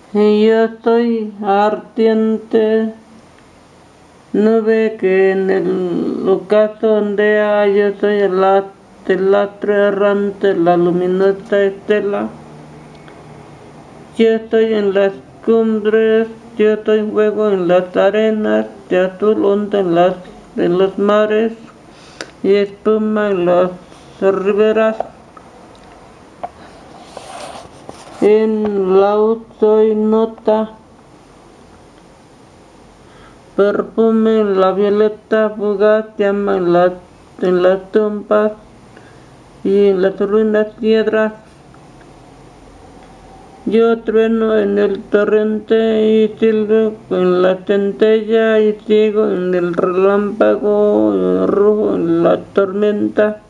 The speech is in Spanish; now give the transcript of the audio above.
Y yo estoy ardiente nube que en el ocaso ondea, yo soy el astro errante, la luminosa estela. Yo estoy en las cumbres, yo estoy fuego en las arenas, de azul onda en los mares y espuma en las riberas. En laúd soy nota, perfume en la violeta fugaz, llama en las tumbas y en las ruinas piedras. Yo trueno en el torrente y silbo en la centella y sigo en el relámpago y rujo en la tormenta.